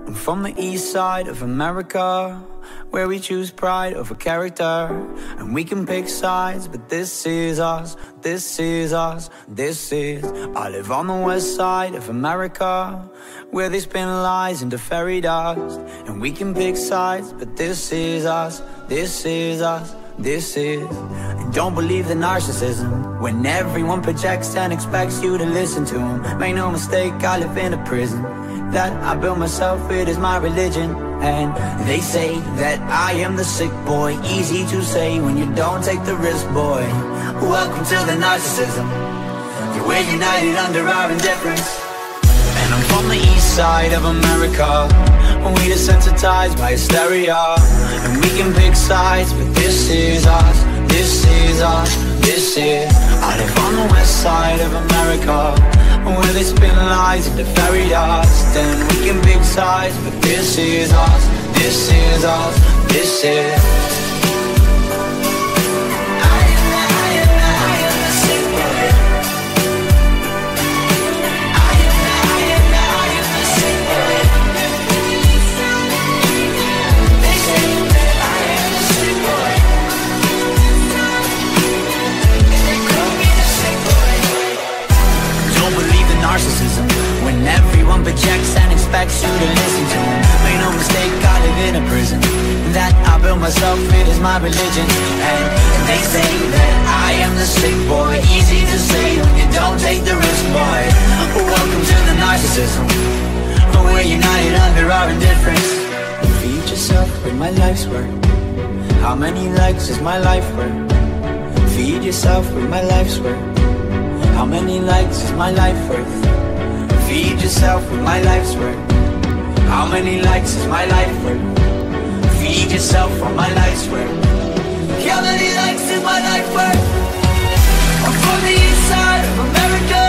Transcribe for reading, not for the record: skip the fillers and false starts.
I'm from the east side of America, where we choose pride over character. And we can pick sides, but this is us, this is us, this is. I live on the west side of America, where they spin lies into fairy dust. And we can pick sides, but this is us, this is us, this is. And don't believe the narcissism, when everyone projects and expects you to listen to them. Make no mistake, I live in a prison that I built myself, it is my religion. And they say that I am the sick boy, easy to say when you don't take the risk, boy. Welcome to the narcissism, we're united under our indifference. And I'm from the east side of America, we desensitized by hysteria. And we can pick sides, but this is us, this is us, this is. I live on the west side of America, where they spin lies into fairy dust. And we can pick sides, but this is us, this is us, this is. When everyone projects and expects you to listen to them. Make no mistake, I live in a prison that I built myself, it is my religion. And they say that I am the sick boy, easy to say when you don't take the risk, boy. Welcome to the narcissism, we're united under our indifference. Feed yourself with my life's work. How many likes is my life worth? Feed yourself with my life's work. How many likes is my life worth? Feed yourself with my life's work. How many likes is my life worth? Feed yourself with my life's work. How many likes is my life worth? I'm from the east side of America,